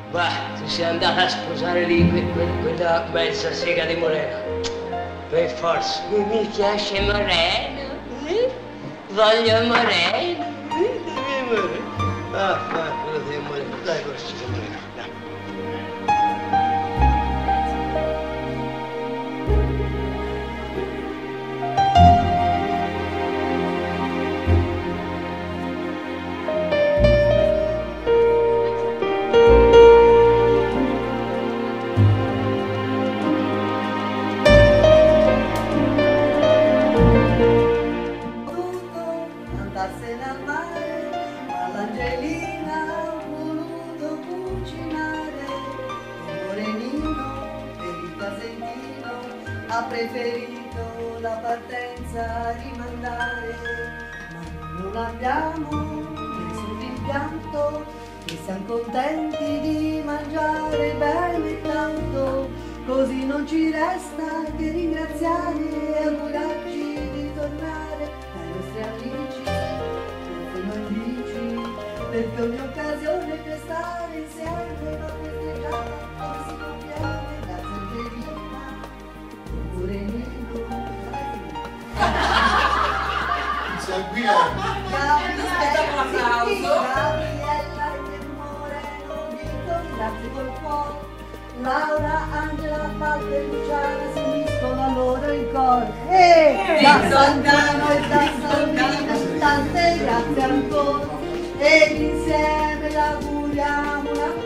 Va, tu sei andata a sposare lì quella mezza sega di Moreno. Per forza. Mi piace Moreno. Voglio Moreno. Ah, quello di Moreno. Dai, questo di Moreno. Dai. Andarsene al mare, all'Angelina ho voluto cucinare. Il morenino per il casentino ha preferito la partenza rimandare. Ma non abbiamo nessun rimpianto e siamo contenti di mangiare bene e tanto. Così non ci resta che ringraziare e augurarci di tornare ai nostri amici, perché non dici, perché ogni occasione per stare insieme va festeggiata come si conviene. Grazie Angelina, oppure Nino, Gabriella e Moreno, Vito, grazie col cuore. Laura, Angela, Walter e Luciana si uniscono a loro in coro. E da Sant'Anno e da Sant'Anno, tante grazie ancora. Ed insieme l'auguriamo una